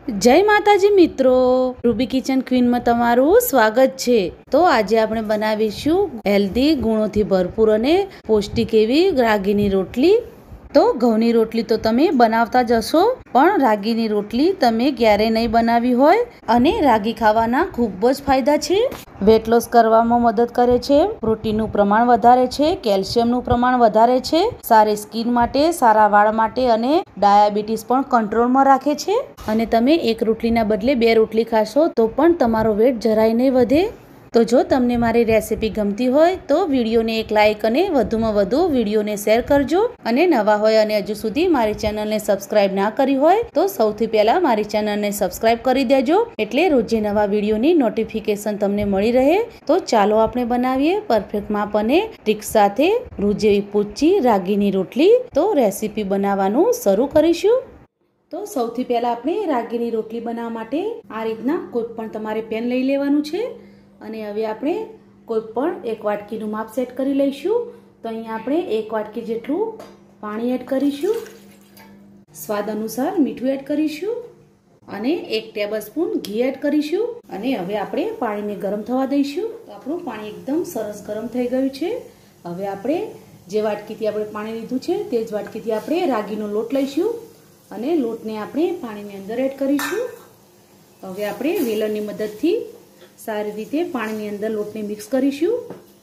જય માતાજી મિત્રો, રૂબી કિચન ક્વીનમાં તમારું સ્વાગત છે। તો આજે આપણે બનાવીશું હેલ્ધી, ગુણોથી ભરપૂર અને પૌષ્ટિક એવી રાગીની રોટલી। તો ઘઉંની રોટલી તો તમે બનાવતા જ હશો, પણ રાગીની રોટલી તમે ક્યારેય નહીં બનાવી હોય। અને રાગી ખાવાના ખૂબ જ ફાયદા છે। વેટ લોસ કરવામાં મદદ કરે છે, પ્રોટીનનું પ્રમાણ વધારે છે, કેલ્શિયમનું પ્રમાણ વધારે છે, સારી સ્કિન માટે, સારા વાળ માટે અને ડાયાબિટીસ પણ કંટ્રોલમાં રાખે છે। અને તમે એક રોટલીના બદલે 2 રોટલી ખાશો તો પણ તમારો વેટ જરાય નહીં વધે। તો જો તમને મારી રેસીપી ગમતી હોય તો વિડીયોને એક લાઇક અને વધુમાં વધુ વિડીયોને શેર કરજો। અને નવા હોય અને હજુ સુધી મારી ચેનલને સબસ્ક્રાઇબ ના કરી હોય તો સૌથી પહેલા મારી ચેનલને સબસ્ક્રાઇબ કરી દેજો, એટલે રોજે નવા વિડીયોની નોટિફિકેશન તમને મળી રહે। તો ચાલો આપણે બનાવીએ પરફેક્ટ માપ અને ટ્રીક સાથે રૂ જેવી પોચી રાગીની રોટલી। તો રેસીપી બનાવવાનું શરૂ કરીશું। તો સૌથી પહેલા આપણે રાગીની રોટલી બનાવવા માટે આ રીતના કોઈ પણ તમારે પેન લઈ લેવાનું છે। અને હવે આપણે કોઈ પણ 1 વાટકીનું માપ સેટ કરી લઈશું। તો અહીંયા આપણે 1 વાટકી જેટલું પાણી એડ કરીશું, સ્વાદ અનુસાર મીઠું એડ કરીશું અને 1 ટેબલસ્પૂન ઘી એડ કરીશું। અને હવે આપણે પાણીને ગરમ થવા દઈશું। તો આપણું પાણી એકદમ સરસ ગરમ થઈ ગયું છે। હવે આપણે જે વાટકીથી આપણે પાણી લીધું છે તે જ વાટકીથી આપણે રાગીનો લોટ લઈશું અને લોટને આપણે પાણીની અંદર એડ કરીશું। હવે આપણે વેલણની મદદથી સારી રીતે પાણીની અંદર લોટને મિક્સ કરીશું।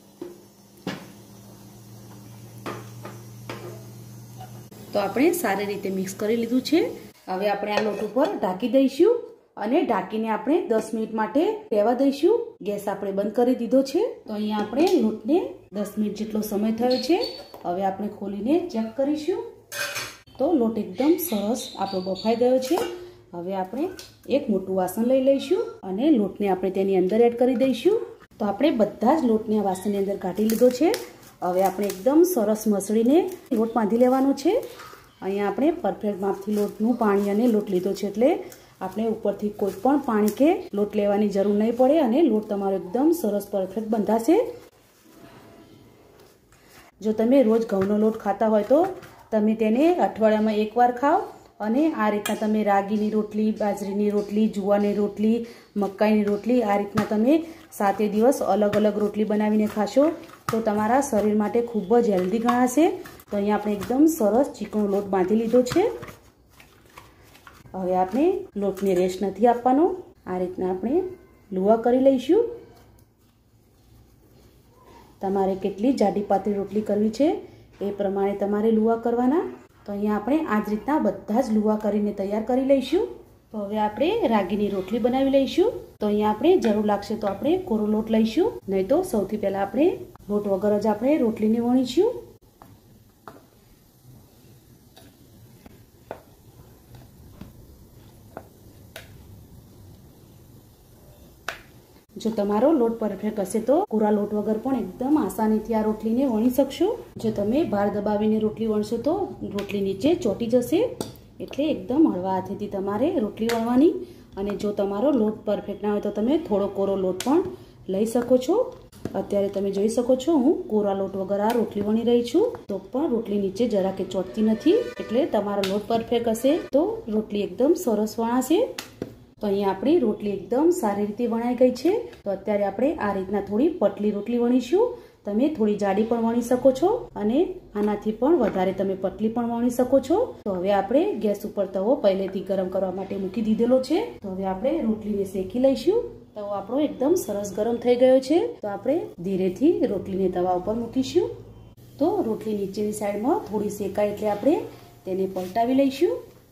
તો આપણે સારી રીતે મિક્સ કરી લીધું છે। હવે આપણે આ લોટ ઉપર ઢાંકી દઈશું અને ઢાંકીને આપણે 10 મિનિટ માટે રહેવા દઈશું। ગેસ આપણે બંધ કરી દીધો છે। તો અહીંયા આપણે લોટને 10 મિનિટ જેટલો સમય થયો છે। હવે આપણે ખોલીને ચેક કરીશું। તો લોટ એકદમ સરસ આપણો બફાઈ ગયો છે। હવે આપણે એક મોટું વાસણ લઈ લઈશું અને લોટને આપણે તેની અંદર એડ કરી દઈશું। તો આપણે બધા જ લોટને આ વાસણની અંદર કાઢી લીધો છે। હવે આપણે એકદમ સરસ મસળીને લોટ બાંધી લેવાનો છે। અહીંયા આપણે પરફેક્ટ માપથી લોટનું પાણી અને લોટ લીધો છે, એટલે આપણે ઉપરથી કોઈ પણ પાણી કે લોટ લેવાની જરૂર નહીં પડે અને લોટ તમારો એકદમ સરસ પરફેક્ટ બંધાશે। જો તમે રોજ ઘઉંનો લોટ ખાતા હોય તો તમે તેને અઠવાડિયામાં 1 વાર ખાઓ અને આ રીતના તમે રાગીની રોટલી, બાજરીની રોટલી, જુવારની રોટલી, મકાઈની રોટલી આ રીતના તમે 7 દિવસ અલગ અલગ રોટલી બનાવીને ખાશો તો તમારા શરીર માટે ખૂબ જ હેલ્ધી ગણાશે। તો અહીંયા આપણે એકદમ સરસ ચીકણો લોટ બાંધી લીધો છે। હવે આપણે લોટને રેસ્ટ નથી આપવાનો, આ રીતના આપણે લુવા કરી લઈશું। તમારે કેટલી જાડી પાતળી રોટલી કરવી છે એ પ્રમાણે તમારે લુવા કરવાના। તો અહીંયા આપણે આ જ રીતના બધા જ લુવા કરીને તૈયાર કરી લઈશું। તો હવે આપણે રાગીની રોટલી બનાવી લઈશું। તો અહીંયા આપણે જરૂર લાગશે તો આપણે કોરો લોટ લઈશું, નહીં તો સૌથી પહેલા આપણે લોટ વગર જ આપણે રોટલીને વણીશું। જો તમારો લોટ પરફેક્ટ હશે તો કોરા લોટ વગર પણ એકદમ આસાનીથી આ રોટલીને વણી શકશો। જો તમે ભાર દબાવીને રોટલી વણશો તો રોટલી નીચે ચોંટી જશે, એટલે એકદમ હળવા હાથેથી તમારે રોટલી વણવાની। અને જો તમારો લોટ પરફેક્ટ ના હોય તો તમે થોડો કોરો લોટ પણ લઈ શકો છો। અત્યારે તમે જોઈ શકો છો હું કોરા લોટ વગર આ રોટલી વણી રહી છું, તો પણ રોટલી નીચે જરા કે ચોંટતી નથી। એટલે તમારો લોટ પરફેક્ટ હશે તો રોટલી એકદમ સરસ વણાશે। તો અહીંયા આપણી રોટલી એકદમ સારી રીતે વણાઈ ગઈ છે। તો અત્યારે આપણે આ રીતના થોડી પતલી રોટલી વણીશું। તમે થોડી જાડી પણ વણી શકો છો અને આનાથી પણ વધારે તમે પતલી પણ વણી શકો છો। તો હવે આપણે ગેસ ઉપર તવો પહેલેથી ગરમ કરવા માટે મૂકી દીધેલો છે। તો હવે આપણે રોટલીને શેકી લઈશું। તવો આપણો એકદમ સરસ ગરમ થઈ ગયો છે। તો આપણે ધીરેથી રોટલીને તવા ઉપર મૂકીશું। તો રોટલી નીચેની સાઈડમાં થોડી શેકાય એટલે આપણે તેને પલટાવી લઈશું।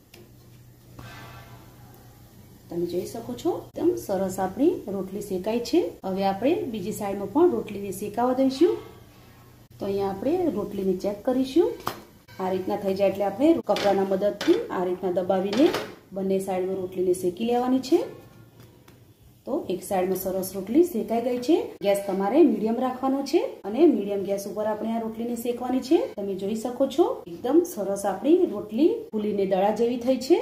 તમે જોઈ શકો છો એકદમ સરસ આપણી રોટલી શેકાઈ છે। હવે આપણે બીજી સાઈડમાં પણ રોટલીને શેકાવા દઈશું। તો અહીંયા આપણે રોટલીને ચેક કરીશું। આ રીતના થઈ જાય એટલે આપણે કપડાના મદદથી આ રીતના દબાવીને બંને સાઈડમાં રોટલીને શેકી લેવાની છે। તો એક સાઈડમાં સરસ રોટલી શેકાઈ ગઈ છે। ગેસ તમારે મીડિયમ રાખવાનો છે અને મીડિયમ ગેસ ઉપર આપણે આ રોટલીને શેકવાની છે। તમે જોઈ શકો છો એકદમ સરસ આપણી રોટલી ફૂલીને દડા જેવી થઈ છે।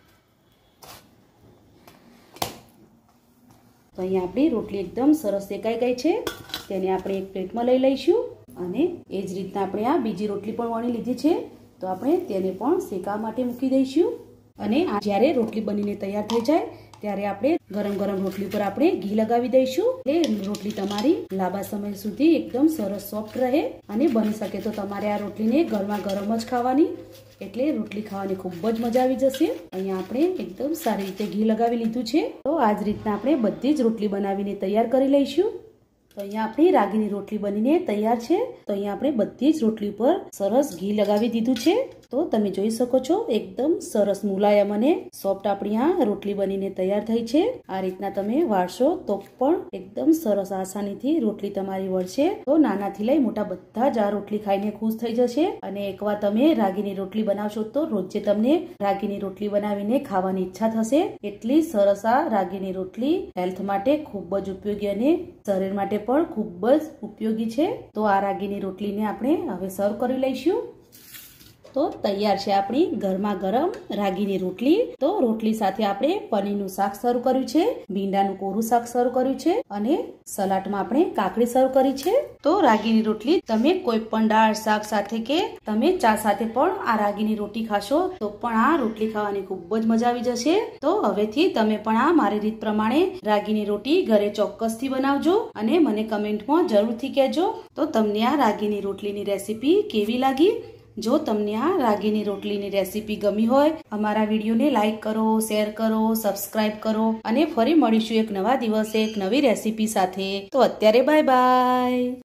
તો અહીંયા આપણી રોટલી એકદમ સરસ શેકાઈ ગઈ છે। તેને આપણે એક પ્લેટમાં લઈ લઈશું અને એ જ રીતના આપણે આ બીજી રોટલી પણ વણી લીધી છે। તો આપણે તેને પણ શેકવા માટે મૂકી દઈશું। અને જ્યારે રોટલી બનીને તૈયાર થઈ જાય ત્યારે આપણે ગરમ ગરમ રોટલી પર આપણે ઘી લગાવી દઈશું એટલે રોટલી તમારી લાંબા સમય સુધી એકદમ સરસ સોફ્ટ રહે અને બની શકે તો તમારે આ રોટલીને ગરમા ગરમ જ ખાવાની એટલે રોટલી ખાવાની ખૂબ જ મજા આવી જશે। અહીંયા આપણે એકદમ સારી રીતે ઘી લગાવી લીધું છે। તો આ જ રીતના આપણે બધી જ રોટલી બનાવીને તૈયાર કરી લઈશું। તો અહીંયા આપણી રાગીની રોટલી બનીને તૈયાર છે। તો અહીંયા આપણે બધી જ રોટલી પર સરસ ઘી લગાવી દીધું છે। તો તમે જોઈ શકો છો એકદમ સરસ મુલાયમ અને સોફ્ટ આપણી આ રોટલી બનીને તૈયાર થઈ છે। આ રીતના તમે વાળશો તો પણ એકદમ સરસ આસાનીથી રોટલી તમારી વળશે। તો નાનાથી લઈ મોટા બધા જ આ રોટલી ખાઈને ખુશ થઈ જશે। અને એકવાર તમે રાગીની રોટલી બનાવશો તો રોજે તમને રાગીની રોટલી બનાવીને ખાવાની ઈચ્છા થશે। એટલી સરસ આ રાગીની રોટલી હેલ્થ માટે ખૂબ જ ઉપયોગી અને શરીર માટે પણ ખૂબ જ ઉપયોગી છે। તો આ રાગીની રોટલીને આપણે હવે સર્વ કરી લઈશું। તો તૈયાર છે આપણી ગરમા ગરમ રાગીની રોટલી। તો રોટલી સાથે આપણે પનીરનું શાક સર્વ કર્યું છે, ભીંડાનું કોરું શાક સર્વ કર્યું છે અને સલાડમાં આપણે કાકડી સર્વ કરી છે। તો રાગીની રોટલી તમે કોઈ પણ દાળ શાક સાથે કે તમે ચા સાથે પણ આ રાગીની રોટલી ખાશો તો પણ આ રોટલી ખાવાની ખૂબ જ મજા આવી જશે। તો હવેથી તમે પણ આ મારી રીત પ્રમાણે રાગીની રોટલી ઘરે ચોક્કસથી બનાવજો અને મને કમેન્ટમાં જરૂરથી કહેજો તો તમને આ રાગીની રોટલીની રેસીપી કેવી લાગી। જો તમને આ રાગીની રોટલીની રેસીપી ગમી હોય અમારા વિડીયોને લાઈક કરો, શેર કરો, સબસ્ક્રાઇબ કરો અને ફરી મળીશું એક નવા દિવસે એક નવી રેસીપી સાથે। તો અત્યારે બાય બાય।